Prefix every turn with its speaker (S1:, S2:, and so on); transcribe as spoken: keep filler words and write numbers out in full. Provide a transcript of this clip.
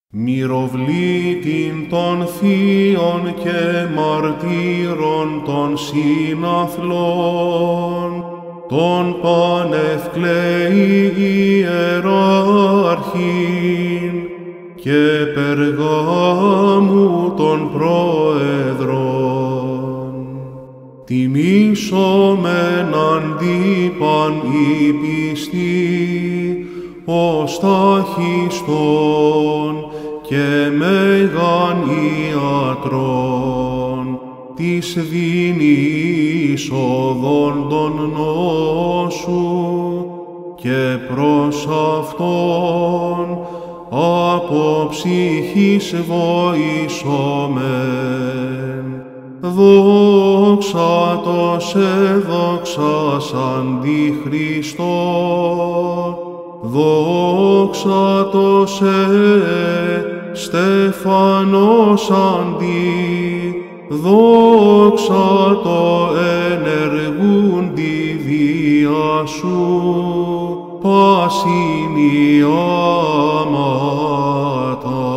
S1: Μυροβλήτην των θείων και μαρτύρων των συναθλών, των πανευκλαίη ιεράρχην και Περγάμου των πρόεδρων. Τιμήσομεν αντίπαν η πιστή, ως τάχιστον και μέγαν ιατρών, της δίνης οδόν των νόσου, και προς αυτόν από ψυχής βοησόμεν. Δόξα τω σε δόξας Αντιχριστό, δόξα τω σε Στεφανός Αντί, δόξα τω ενεργούντι διά σου, πάσιν ιάματα.